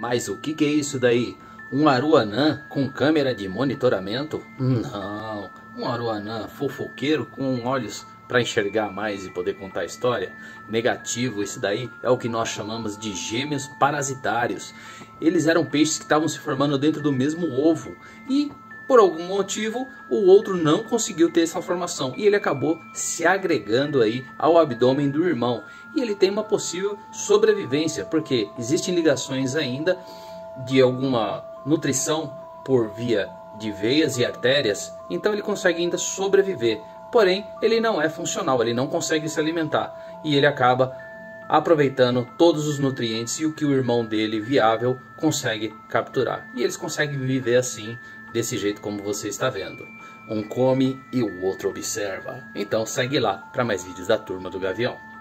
Mas o que é isso daí? Um Aruanã com câmera de monitoramento? Não, um Aruanã fofoqueiro com olhos para enxergar mais e poder contar a história? Negativo, esse daí é o que nós chamamos de gêmeos parasitários. Eles eram peixes que estavam se formando dentro do mesmo ovo e por algum motivo o outro não conseguiu ter essa formação e ele acabou se agregando aí ao abdômen do irmão. E ele tem uma possível sobrevivência, porque existem ligações ainda de alguma nutrição por via de veias e artérias, então ele consegue ainda sobreviver. Porém, ele não é funcional, ele não consegue se alimentar e ele acaba aproveitando todos os nutrientes e o que o irmão dele viável consegue capturar. E eles conseguem viver assim, desse jeito como você está vendo. Um come e o outro observa. Então segue lá para mais vídeos da Turma do Gavião.